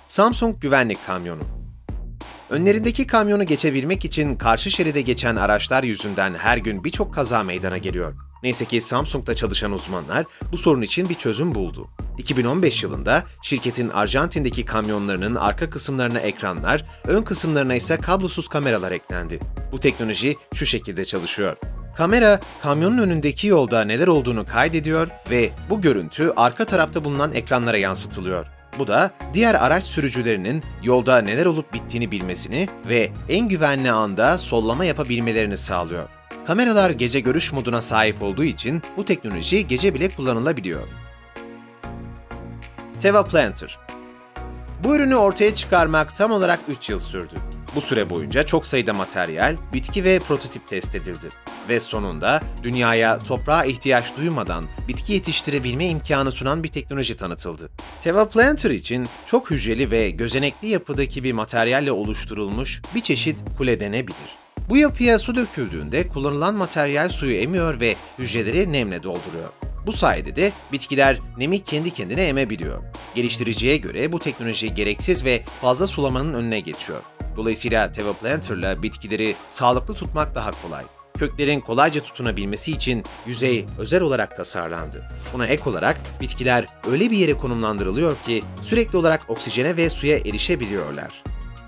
Samsung güvenlik kamyonu. Önlerindeki kamyonu geçebilmek için karşı şeride geçen araçlar yüzünden her gün birçok kaza meydana geliyor. Neyse ki Samsung'da çalışan uzmanlar bu sorun için bir çözüm buldu. 2015 yılında şirketin Arjantin'deki kamyonlarının arka kısımlarına ekranlar, ön kısımlarına ise kablosuz kameralar eklendi. Bu teknoloji şu şekilde çalışıyor. Kamera, kamyonun önündeki yolda neler olduğunu kaydediyor ve bu görüntü arka tarafta bulunan ekranlara yansıtılıyor. Bu da diğer araç sürücülerinin yolda neler olup bittiğini bilmesini ve en güvenli anda sollama yapabilmelerini sağlıyor. Kameralar gece görüş moduna sahip olduğu için bu teknoloji gece bile kullanılabiliyor. Teva Planter. Bu ürünü ortaya çıkarmak tam olarak 3 yıl sürdü. Bu süre boyunca çok sayıda materyal, bitki ve prototip test edildi. Ve sonunda dünyaya toprağa ihtiyaç duymadan bitki yetiştirebilme imkanı sunan bir teknoloji tanıtıldı. Teva Planter için çok hücreli ve gözenekli yapıdaki bir materyalle oluşturulmuş bir çeşit kule denebilir. Bu yapıya su döküldüğünde kullanılan materyal suyu emiyor ve hücreleri nemle dolduruyor. Bu sayede de bitkiler nemi kendi kendine emebiliyor. Geliştiriciye göre bu teknoloji gereksiz ve fazla sulamanın önüne geçiyor. Dolayısıyla Teva Planter'la bitkileri sağlıklı tutmak daha kolay. Köklerin kolayca tutunabilmesi için yüzey özel olarak tasarlandı. Buna ek olarak bitkiler öyle bir yere konumlandırılıyor ki sürekli olarak oksijene ve suya erişebiliyorlar.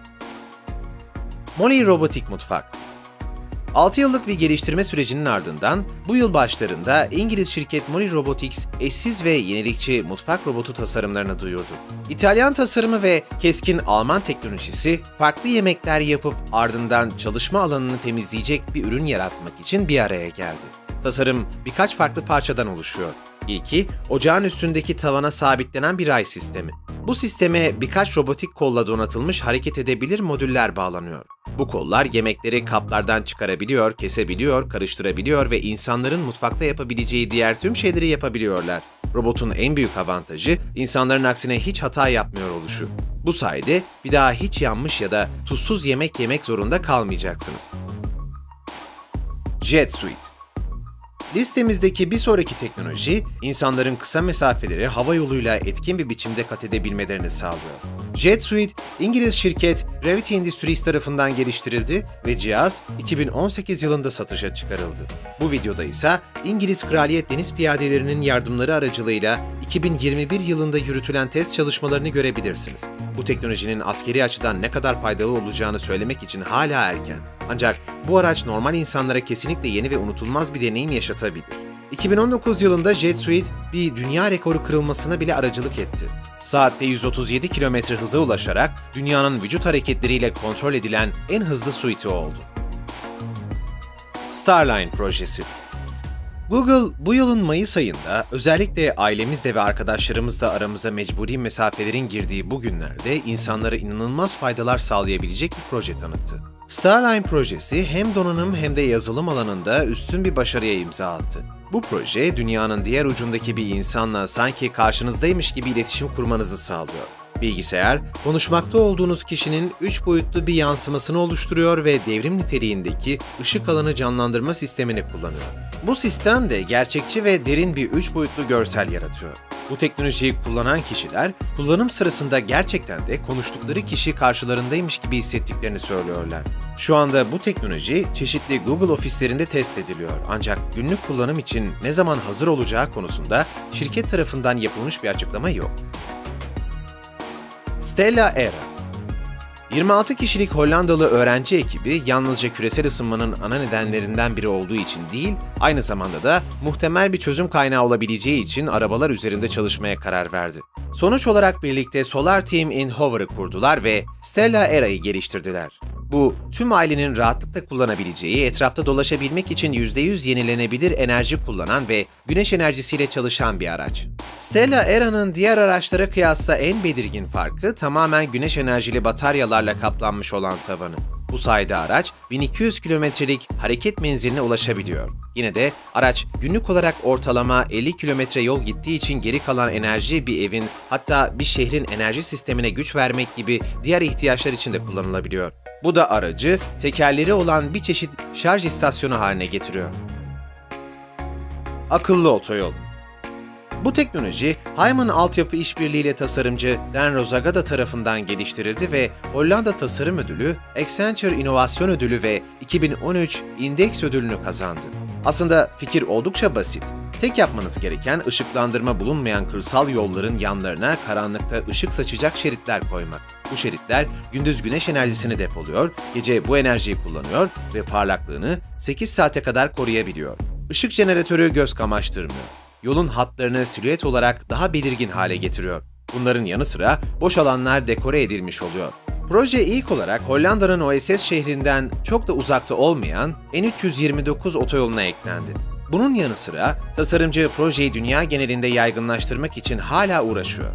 Molly Robotik Mutfak. 6 yıllık bir geliştirme sürecinin ardından bu yıl başlarında İngiliz şirket Molly Robotics eşsiz ve yenilikçi mutfak robotu tasarımlarını duyurdu. İtalyan tasarımı ve keskin Alman teknolojisi farklı yemekler yapıp ardından çalışma alanını temizleyecek bir ürün yaratmak için bir araya geldi. Tasarım birkaç farklı parçadan oluşuyor. İlki, ocağın üstündeki tavana sabitlenen bir ray sistemi. Bu sisteme birkaç robotik kolla donatılmış hareket edebilir modüller bağlanıyor. Bu kollar yemekleri kaplardan çıkarabiliyor, kesebiliyor, karıştırabiliyor ve insanların mutfakta yapabileceği diğer tüm şeyleri yapabiliyorlar. Robotun en büyük avantajı, insanların aksine hiç hata yapmıyor oluşu. Bu sayede bir daha hiç yanmış ya da tuzsuz yemek yemek zorunda kalmayacaksınız. Jet Suite. Listemizdeki bir sonraki teknoloji, insanların kısa mesafeleri hava yoluyla etkin bir biçimde kat edebilmelerini sağlıyor. Jet Suite, İngiliz şirket Gravity Industries tarafından geliştirildi ve cihaz 2018 yılında satışa çıkarıldı. Bu videoda ise İngiliz Kraliyet Deniz Piyadelerinin yardımları aracılığıyla 2021 yılında yürütülen test çalışmalarını görebilirsiniz. Bu teknolojinin askeri açıdan ne kadar faydalı olacağını söylemek için hala erken. Ancak bu araç normal insanlara kesinlikle yeni ve unutulmaz bir deneyim yaşatabilir. 2019 yılında Jet Suite bir dünya rekoru kırılmasına bile aracılık etti. Saatte 137 km hıza ulaşarak dünyanın vücut hareketleriyle kontrol edilen en hızlı suiti oldu. Starline projesi. Google bu yılın Mayıs ayında özellikle ailemizle ve arkadaşlarımızla aramıza mecburi mesafelerin girdiği bu günlerde insanlara inanılmaz faydalar sağlayabilecek bir proje tanıttı. Starline projesi hem donanım hem de yazılım alanında üstün bir başarıya imza attı. Bu proje, dünyanın diğer ucundaki bir insanla sanki karşınızdaymış gibi iletişim kurmanızı sağlıyor. Bilgisayar, konuşmakta olduğunuz kişinin 3 boyutlu bir yansımasını oluşturuyor ve devrim niteliğindeki ışık alanı canlandırma sistemini kullanıyor. Bu sistem de gerçekçi ve derin bir 3 boyutlu görsel yaratıyor. Bu teknolojiyi kullanan kişiler, kullanım sırasında gerçekten de konuştukları kişi karşılarındaymış gibi hissettiklerini söylüyorlar. Şu anda bu teknoloji çeşitli Google ofislerinde test ediliyor ancak günlük kullanım için ne zaman hazır olacağı konusunda şirket tarafından yapılmış bir açıklama yok. Stella Era. 26 kişilik Hollandalı öğrenci ekibi yalnızca küresel ısınmanın ana nedenlerinden biri olduğu için değil, aynı zamanda da muhtemel bir çözüm kaynağı olabileceği için arabalar üzerinde çalışmaya karar verdi. Sonuç olarak birlikte Solar Team in Hover'ı kurdular ve Stella Era'yı geliştirdiler. Bu, tüm ailenin rahatlıkla kullanabileceği, etrafta dolaşabilmek için %100 yenilenebilir enerji kullanan ve güneş enerjisiyle çalışan bir araç. Stella Era'nın diğer araçlara kıyasla en belirgin farkı tamamen güneş enerjili bataryalarla kaplanmış olan tavanı. Bu sayede araç 1200 kilometrelik hareket menziline ulaşabiliyor. Yine de araç günlük olarak ortalama 50 kilometre yol gittiği için geri kalan enerji bir evin, hatta bir şehrin enerji sistemine güç vermek gibi diğer ihtiyaçlar için de kullanılabiliyor. Bu da aracı tekerleri olan bir çeşit şarj istasyonu haline getiriyor. Akıllı otoyol. Bu teknoloji, Hyman Altyapı İşbirliği tasarımcı Dan Rosagada tarafından geliştirildi ve Hollanda Tasarım Ödülü, Accenture İnovasyon Ödülü ve 2013 Index Ödülünü kazandı. Aslında fikir oldukça basit. Tek yapmanız gereken ışıklandırma bulunmayan kırsal yolların yanlarına karanlıkta ışık saçacak şeritler koymak. Bu şeritler gündüz güneş enerjisini depoluyor, gece bu enerjiyi kullanıyor ve parlaklığını 8 saate kadar koruyabiliyor. Işık jeneratörü göz kamaştırmıyor. Yolun hatlarını silüet olarak daha belirgin hale getiriyor. Bunların yanı sıra boş alanlar dekore edilmiş oluyor. Proje ilk olarak Hollanda'nın Oasis şehrinden çok da uzakta olmayan N329 otoyoluna eklendi. Bunun yanı sıra tasarımcı projeyi dünya genelinde yaygınlaştırmak için hala uğraşıyor.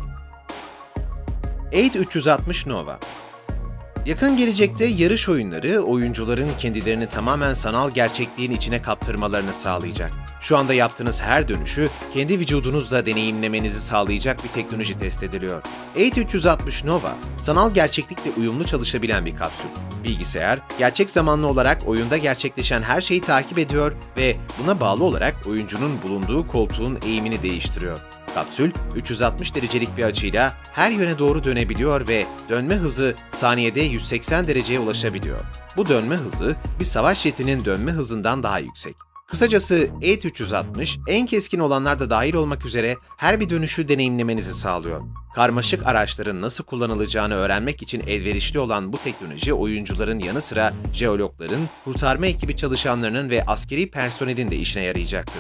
8360 Nova. Yakın gelecekte yarış oyunları, oyuncuların kendilerini tamamen sanal gerçekliğin içine kaptırmalarını sağlayacak. Şu anda yaptığınız her dönüşü kendi vücudunuzla deneyimlemenizi sağlayacak bir teknoloji test ediliyor. 8360 Nova, sanal gerçeklikle uyumlu çalışabilen bir kapsül. Bilgisayar, gerçek zamanlı olarak oyunda gerçekleşen her şeyi takip ediyor ve buna bağlı olarak oyuncunun bulunduğu koltuğun eğimini değiştiriyor. Kapsül, 360 derecelik bir açıyla her yöne doğru dönebiliyor ve dönme hızı saniyede 180 dereceye ulaşabiliyor. Bu dönme hızı, bir savaş jetinin dönme hızından daha yüksek. Kısacası 8360, en keskin olanlar da dahil olmak üzere her bir dönüşü deneyimlemenizi sağlıyor. Karmaşık araçların nasıl kullanılacağını öğrenmek için elverişli olan bu teknoloji, oyuncuların yanı sıra jeologların, kurtarma ekibi çalışanlarının ve askeri personelin de işine yarayacaktır.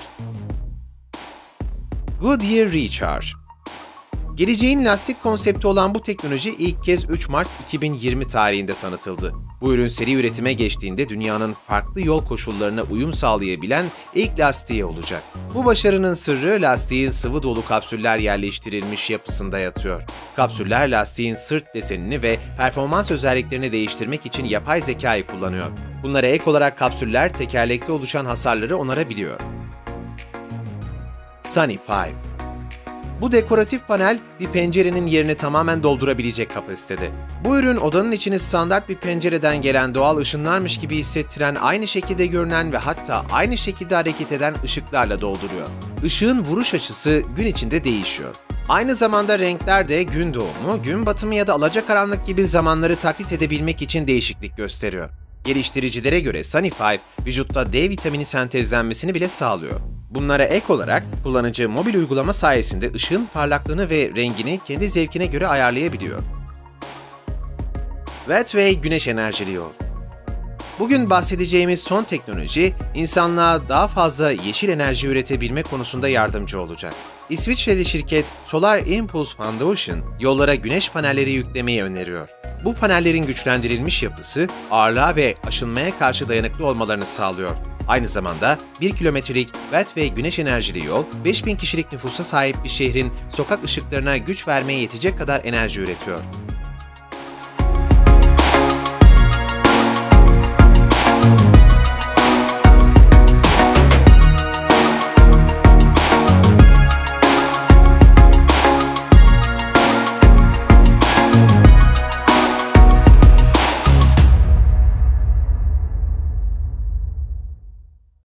Goodyear Recharge. Geleceğin lastik konsepti olan bu teknoloji ilk kez 3 Mart 2020 tarihinde tanıtıldı. Bu ürün seri üretime geçtiğinde dünyanın farklı yol koşullarına uyum sağlayabilen ilk lastiği olacak. Bu başarının sırrı lastiğin sıvı dolu kapsüller yerleştirilmiş yapısında yatıyor. Kapsüller lastiğin sırt desenini ve performans özelliklerini değiştirmek için yapay zekayı kullanıyor. Bunlara ek olarak kapsüller tekerlekte oluşan hasarları onarabiliyor. Sunny 5. Bu dekoratif panel bir pencerenin yerini tamamen doldurabilecek kapasitede. Bu ürün odanın içini standart bir pencereden gelen doğal ışınlarmış gibi hissettiren, aynı şekilde görünen ve hatta aynı şekilde hareket eden ışıklarla dolduruyor. Işığın vuruş açısı gün içinde değişiyor. Aynı zamanda renkler de gün doğumu, gün batımı ya da alacakaranlık gibi zamanları taklit edebilmek için değişiklik gösteriyor. Geliştiricilere göre Sunny 5, vücutta D vitamini sentezlenmesini bile sağlıyor. Bunlara ek olarak kullanıcı mobil uygulama sayesinde ışığın parlaklığını ve rengini kendi zevkine göre ayarlayabiliyor. Wetway güneş enerjili yol. Bugün bahsedeceğimiz son teknoloji, insanlığa daha fazla yeşil enerji üretebilme konusunda yardımcı olacak. İsviçreli şirket Solar Impulse Foundation, yollara güneş panelleri yüklemeyi öneriyor. Bu panellerin güçlendirilmiş yapısı, ağırlığa ve aşınmaya karşı dayanıklı olmalarını sağlıyor. Aynı zamanda 1 kilometrelik Wetway güneş enerjili yol, 5000 kişilik nüfusa sahip bir şehrin sokak ışıklarına güç vermeye yetecek kadar enerji üretiyor.